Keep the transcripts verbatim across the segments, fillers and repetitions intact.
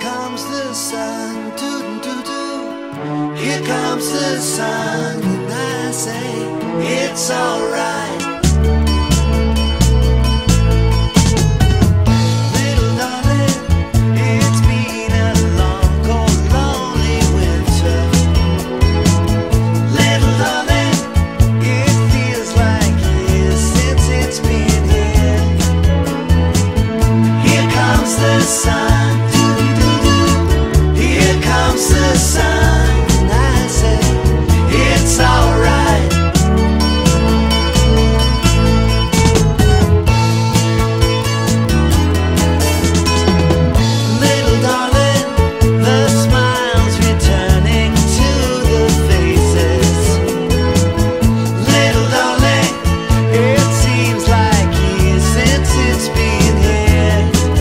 comes the sun, doo doo doo. Here comes the sun, and I say it's alright. Little darling, it's been a long, cold, lonely winter. Little darling, it feels like years since it's been here. Here comes the sun. Here comes the sun, and I say it's alright. Little darling, the smiles returning to the faces. Little darling, it seems like years since it's been here.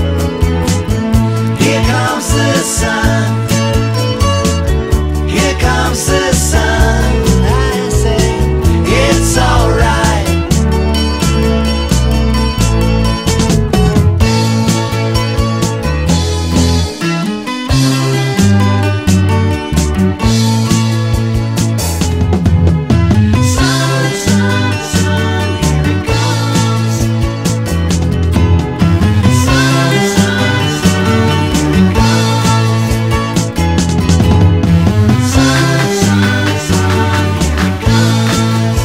Here comes the sun. Here comes the sun, and I say it's alright. Sun, sun, sun, here it comes. Sun, sun, sun, here it comes. Sun, sun, sun, here it comes.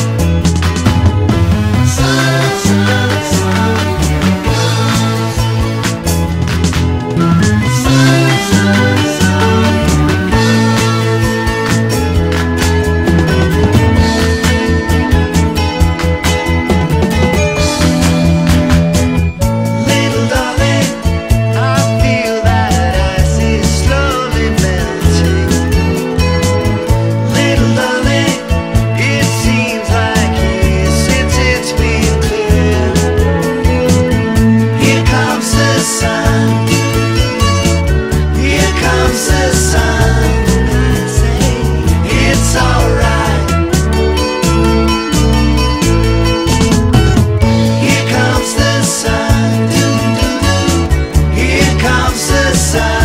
Sun, sun, sun, here it comes. Sun, sun, sun, here it Little darling, I feel that ice is slowly melting. Little darling, it seems like years since it's been clear. Here comes the sun. Here comes the sun, and I say it's alright. Here comes the sun, doo doo doo. Here comes the sun.